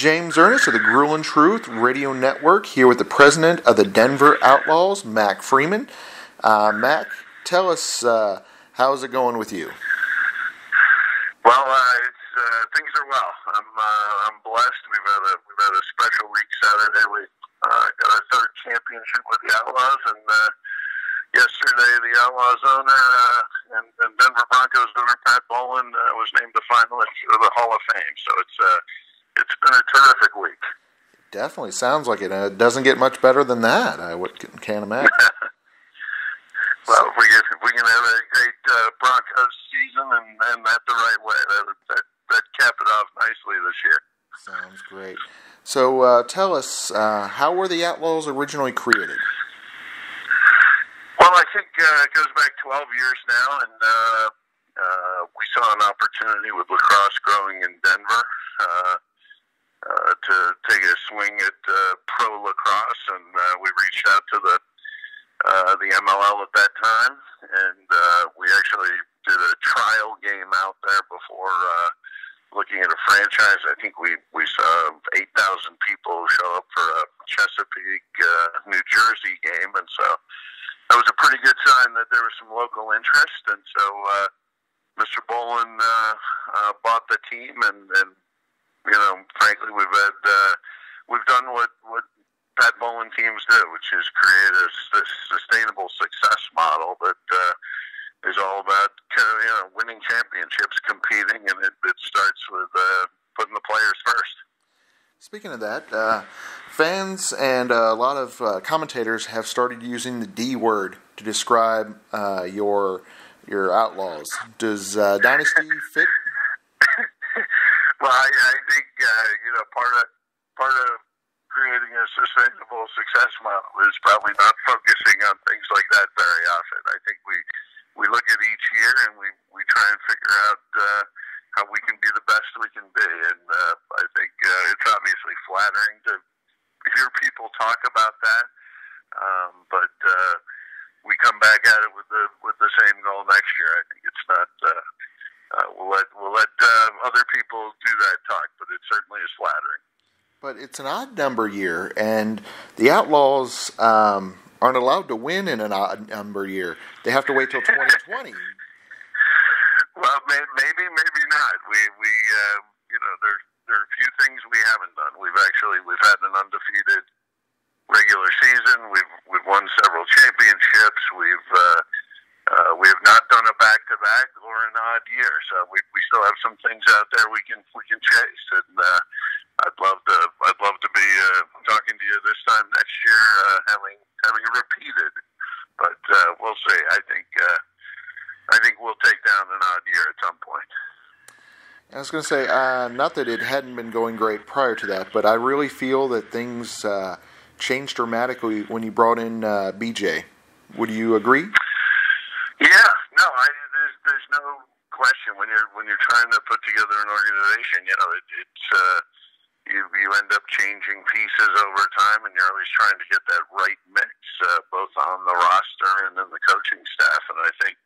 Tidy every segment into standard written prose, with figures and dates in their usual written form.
James Ernest of the Gruel and Truth Radio Network here with the president of the Denver Outlaws, Mac Freeman. Mac, tell us, how's it going with you? Well, things are well. I'm blessed. We've had a special week Saturday. We got our third championship with the Outlaws, and yesterday the Outlaws owner and Denver Broncos owner Pat Bowlen was named a finalist for the Hall of Fame. So it's been a terrific week. Definitely sounds like it. It doesn't get much better than that. I can't imagine. Well, if we can have a great Broncos season and that the right way, that capped it off nicely this year. Sounds great. So tell us, how were the Outlaws originally created? Well, I think it goes back 12 years now, and we saw an opportunity with lacrosse growing in Denver to take a swing at pro lacrosse, and we reached out to the MLL at that time, and we actually did a trial game out there before looking at a franchise. I think we saw 8,000 people show up for a Chesapeake, New Jersey game, and so that was a pretty good sign that there was some local interest. And so Mr. Bowlen bought the team, and frankly, we've done what Pat Bowlen teams do, which is create a sustainable success model that is all about winning championships, competing, and it starts with putting the players first. Speaking of that, fans and a lot of commentators have started using the D word to describe your Outlaws. Does Dynasty fit? Well, I think part of creating a sustainable success model is probably not focusing on things like that very often. I think we look at each year and we try and figure out how we can be the best we can be, and I think it's obviously flattering to hear people talk about that, but we come back at it with the same goal next year. I think it's not. We'll let other people do that talk, but it certainly is flattering. But it's an odd number year, and the Outlaws aren't allowed to win in an odd number year. They have to wait till 2020. Well, maybe not. There are a few things we haven't done. We've had an undefeated regular season. We've won several championships. We have not done a back-to-back or an odd year. So we still have some things out there we can chase, and I'd love to be talking to you this time next year, having repeated. But we'll see. I think we'll take down an odd year at some point. I was going to say, not that it hadn't been going great prior to that, but I really feel that things changed dramatically when you brought in BJ. Would you agree? Yeah, no, there's no question when you're trying to put together an organization. You end up changing pieces over time, and you're always trying to get that right mix, both on the roster and in the coaching staff. And I think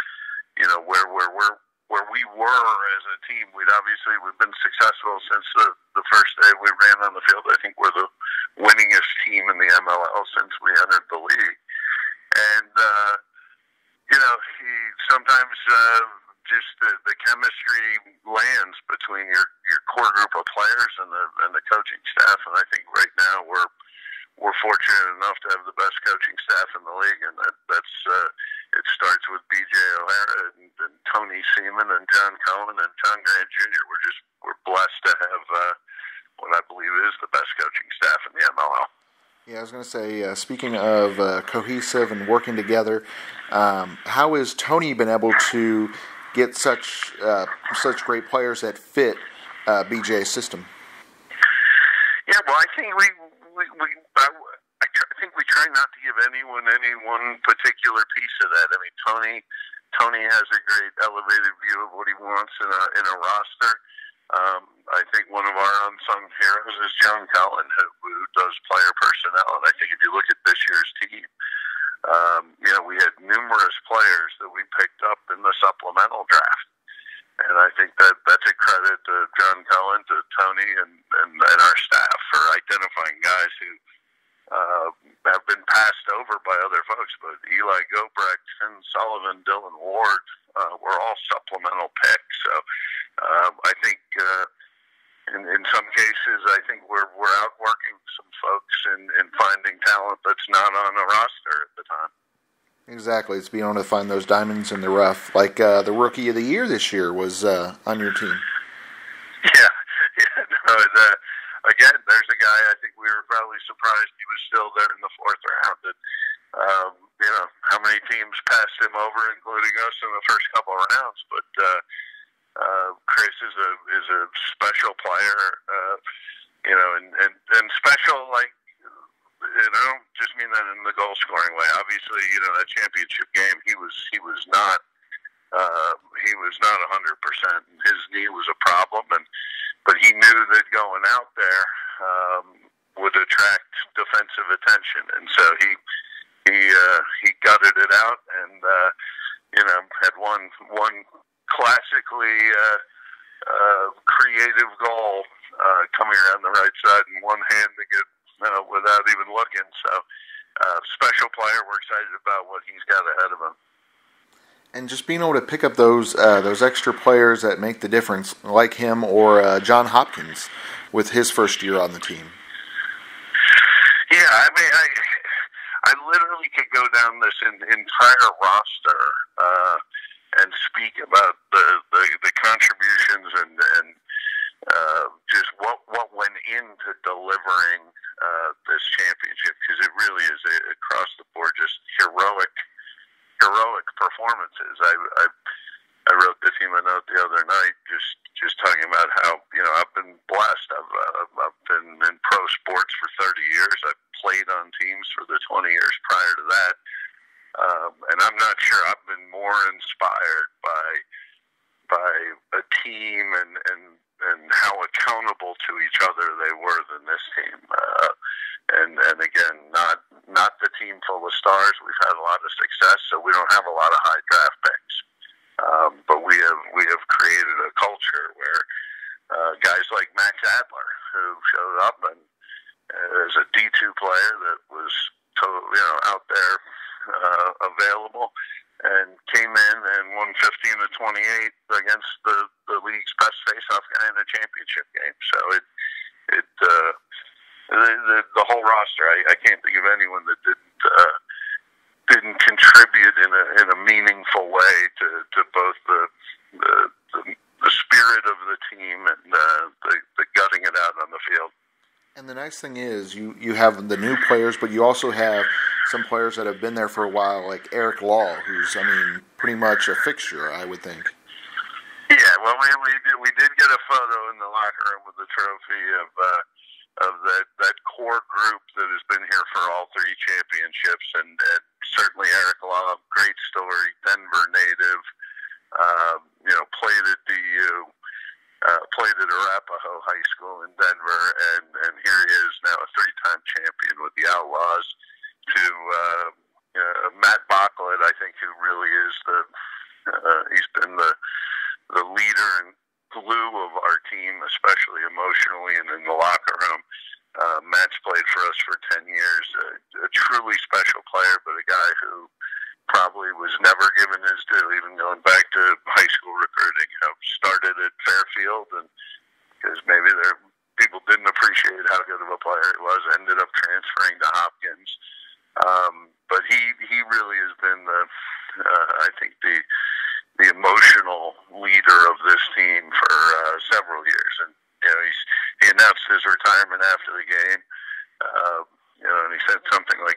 where we were as a team, we've been successful since the first day we ran on the field. I think we're the winningest team in the MLL since we entered the league. And sometimes just the chemistry lands between your core group of players and the coaching staff. And I think right now we're fortunate enough to have the best coaching staff in the league, and that's it starts with BJ O'Hara and Tony Seaman and John Cohen and John Grant Jr. We're blessed to have what I believe is the best coaching staff in the MLL. Yeah, I was going to say, speaking of cohesive and working together, how has Tony been able to get such great players that fit BJ's system? Yeah, well, I think I think we try not to give anyone any one particular piece of that. I mean, Tony has a great elevated view of what he wants in a roster. I think one of our unsung heroes is John Cullen, who does player personnel. And I think if you look at this year's team, we had numerous players that we picked up in the supplemental draft. And I think that's a credit to John Cullen, to Tony, and our Eli Gobrecht, Finn Sullivan, Dylan Ward were all supplemental picks. So I think in some cases, I think we're outworking some folks in finding talent that's not on a roster at the time. Exactly. It's being able to find those diamonds in the rough. Like the Rookie of the Year this year was on your team. Yeah. No, again, there's a guy I think we were probably surprised he was still there in the fourth round. And, how many teams passed him over, including us, in the first couple of rounds. But Chris is a special player, and special, like, and I don't just mean that in the goal scoring way. Obviously, that championship game, he was not 100%. His knee was a problem, but he knew that going out there would attract defensive attention, and so he gutted it out, and had one classically creative goal coming around the right side and one hand to get without even looking. So special player. We're excited about what he's got ahead of him. And just being able to pick up those extra players that make the difference, like him or John Hopkins with his first year on the team. Yeah, I mean, I literally could go down this entire roster and speak about the contributions and just what went into delivering this championship, because it really is across the board just heroic performances. I wrote the team a note the other night, just talking about how I've been blessed. I've been in pro sports for 30 years. I've played on teams for the 20 years prior to that, and I'm not sure I've been more inspired by a team and how accountable to each other they were than this team. And again, not the team full of stars. We've had a lot of success, so we don't have a lot of high draft picks. But we have created a culture where guys like Max Adler, who showed up and as a D2 player that was out there available, and came in and won 15-28 against the league's best face-off guy in a championship game. So the whole roster, I can't think of anyone that didn't contribute in a meaningful way to both the spirit of the team and the gutting it out on the field. And the nice thing is you have the new players, but you also have some players that have been there for a while, like Eric Law, who's, pretty much a fixture, I would think. Yeah, well, we did get a photo in the locker room with the trophy of that core group that has been here for all three championships, and certainly Eric Law, great story, Denver native, played at DU. Played at Arapaho High School in Denver, and here he is now, a three-time champion with the Outlaws, to Matt Bachlet, I think, who really is he's been the leader and glue of our team, especially emotionally and in the locker room. Matt's played for us for 10 years, a truly special player, but a guy who probably was never given his due, even going back to high school recruiting. Started at Fairfield, and because maybe people didn't appreciate how good of a player he was, ended up transferring to Hopkins. But he really has been I think the emotional leader of this team for several years. And he announced his retirement after the game. And he said something like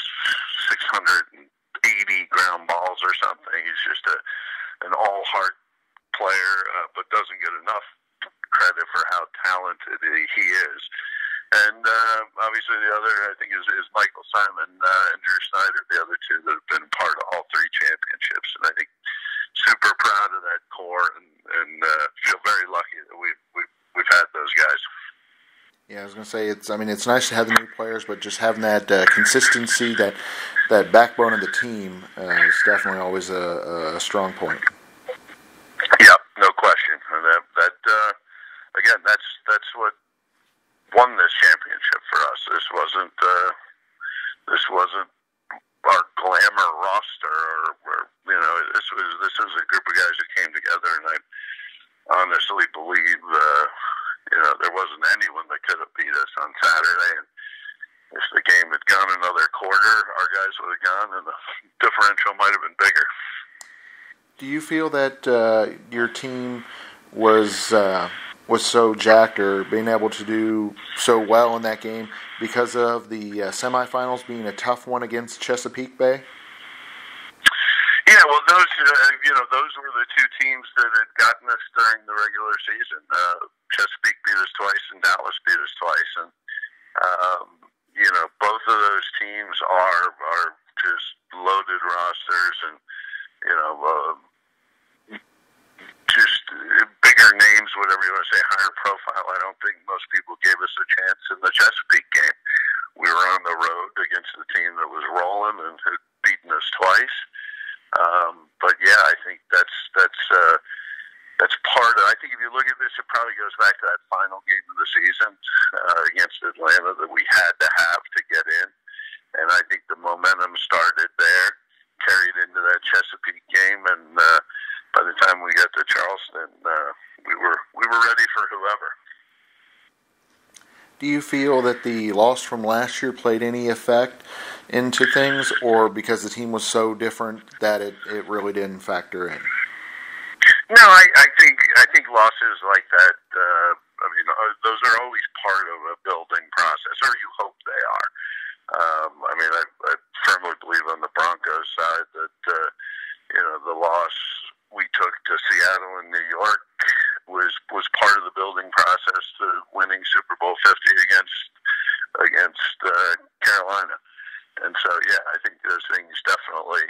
680 ground balls or something. He's just an all-heart player, but doesn't get enough credit for how talented he is. And obviously the other, I think, is Michael Simon and Drew Snyder, the other two that have been part of all three championships. And I think super proud of that core, and feel very lucky that we've had those guys. Yeah, I was going to say, it's nice to have the new players, but just having that consistency, that backbone of the team is definitely always a strong point. Yep, no question. And that again, that's what won this championship for us. This wasn't our glamour roster, or this was a group of guys who came together, and I honestly believe there wasn't anyone that could have beat us on Saturday. And if the game had gone another quarter, our guys would have gone, and the differential might have been bigger. Do you feel that your team was so jacked, or being able to do so well in that game because of the semifinals being a tough one against Chesapeake Bay? Yeah, well, those were the two teams that had gotten us during the regular season. Chesapeake beat us twice, and Dallas beat us twice, and both of those teams are just loaded rosters, and just bigger names, whatever you want to say, higher profile. I don't think most people gave us a chance in the Chesapeake game. We were on the road against a team that was rolling and had beaten us twice. But yeah, I think that's part of. I think if you look at this, it probably goes back to that final game of the season against Atlanta that we had to have to get in, and I think the momentum started there, carried into that Chesapeake game, and by the time we got to Charleston, we were ready for whoever. Do you feel that the loss from last year played any effect into things, or because the team was so different that it really didn't factor in? No, I think losses like that, those are always part of a building process, or you hope they are. I firmly believe on the Broncos side that the loss we took to Seattle and New York was part of the building process to winning Super Bowl 50 against Carolina. And so, yeah, I think those things definitely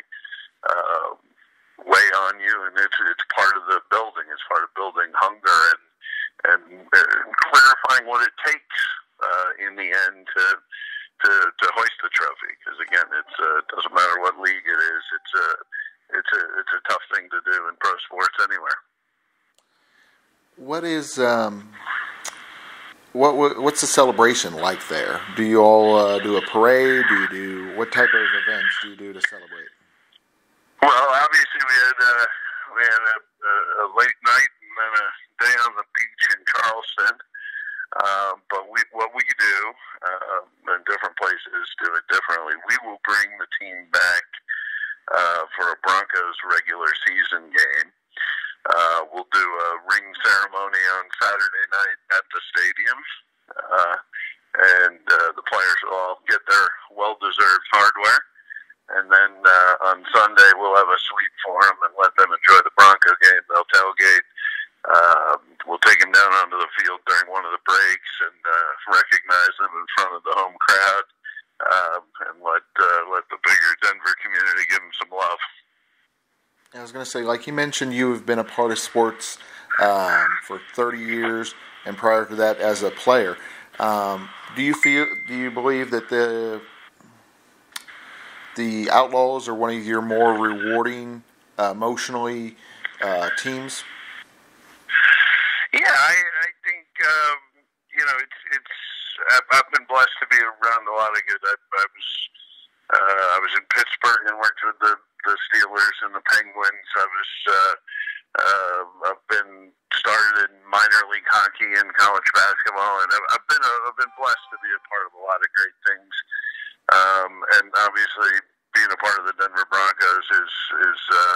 weigh on you, and it's part of the building. It's part of building hunger and clarifying what it takes in the end to hoist the trophy. Because again, it doesn't matter what league it is. It's a tough thing to do in pro sports anywhere. What's the celebration like there? Do you all do a parade? What type of events do you do to celebrate? Well, obviously we had a late night and then a day on the beach in Charleston. But what we do, and different places do it differently. We will bring the team back for a Broncos regular season game. We'll do a ring ceremony on Saturday night at the stadium, and the players will all get their well-deserved hardware. And then on Sunday, we'll have a suite for them and let them enjoy the Bronco game. They'll tailgate. We'll take them down onto the field during one of the breaks and recognize them in front of the home crowd, and let the bigger Denver community give them some love. I was going to say, like you mentioned, you have been a part of sports for 30 years, and prior to that as a player. Do you believe that the Outlaws are one of your more rewarding emotionally teams? Yeah, I think I've been blessed to be around a lot of good. I was in Pittsburgh and worked with the Steelers and the Penguins. I've been started in minor league hockey and college basketball, and I've been blessed to be a part of a lot of great things. And obviously, being a part of the Denver Broncos is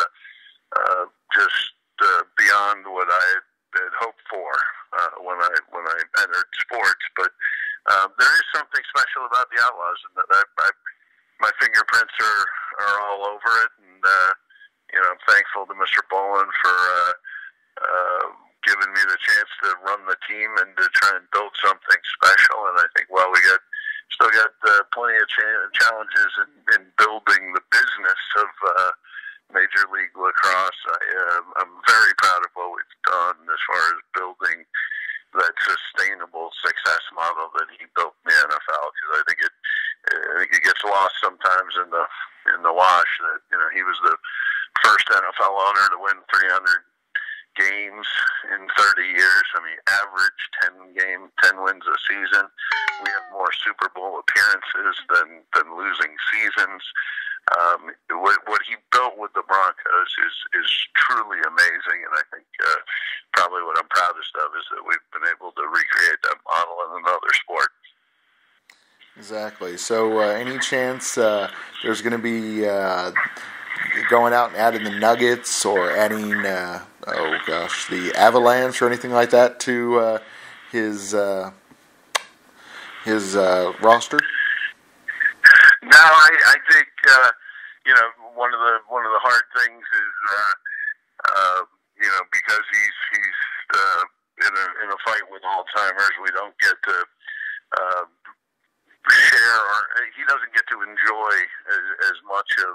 just beyond what I had hoped for when I entered sports. But there is something special about the Outlaws, and that my fingerprints are all over it. And I'm thankful to Mr. Bolin for giving me the chance to run the team and to try and build something special. And I think while we still got plenty of challenges in building the business of Major League Lacrosse, I'm very proud of what we've done as far as building that sustainable success model that he built in the NFL. Because I think it gets lost sometimes in the wash that he was the first NFL owner to win 300 games in 30 years. I mean, average 10 wins a season. We have more Super Bowl appearances than losing seasons. What he built with the Broncos is truly amazing, and I think probably what I'm proudest of is that we've been able to recreate that model in another sport. Exactly. So, any chance there's going to be going out and adding the Nuggets or adding, the Avalanche or anything like that to his roster? No, I think one of the hard things is because he's in a fight with Alzheimer's, we don't get to share, or he doesn't get to enjoy as much of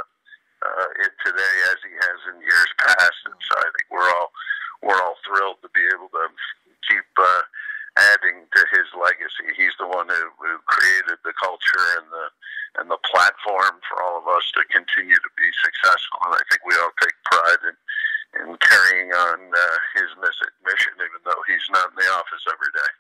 it today as he has in years past, and so I think we're all thrilled to be able to keep adding to his legacy. He's the one who created the culture and the platform for all of us to continue to be successful, and I think we all take pride in carrying on his mission, even though he's not in the office every day.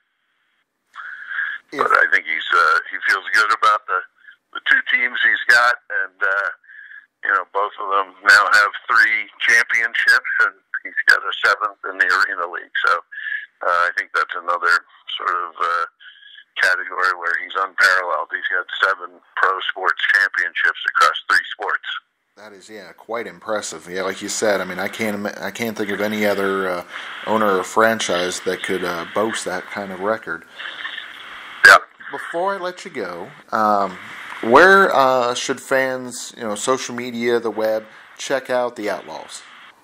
But I think he feels good about the two teams he's got, and both of them now have 3 championships, and he's got a 7th in the Arena League. So I think that's another sort of category where he's unparalleled. He's got 7 pro sports championships across 3 sports. That is, quite impressive. Yeah, like you said, I mean, I can't think of any other owner or franchise that could boast that kind of record. Yep. Before I let you go, where should fans, social media, the web, check out the Outlaws?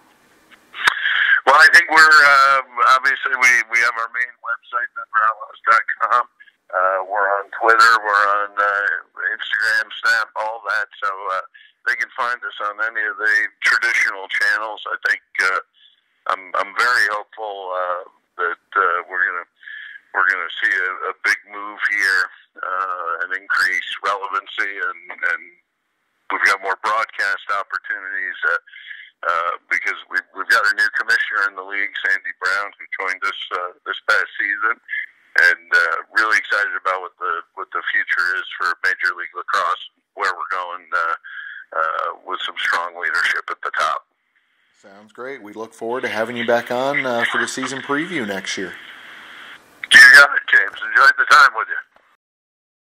Well, I think we're obviously we have our main website, DenverOutlaws.com. We're on Twitter, we're on Instagram, Snap, all that. So they can find us on any of the traditional channels. I think I'm very hopeful that we're gonna see a big move here, an increased relevancy, and we've got more broadcast opportunities because we've got a new commissioner in the league, Sandy Brown, who joined us this past season, and really excited about what the future is for Major League Lacrosse, where we're going with some strong leadership at the top. Sounds great. We look forward to having you back on for the season preview next year. You got it, James. Enjoyed the time with you.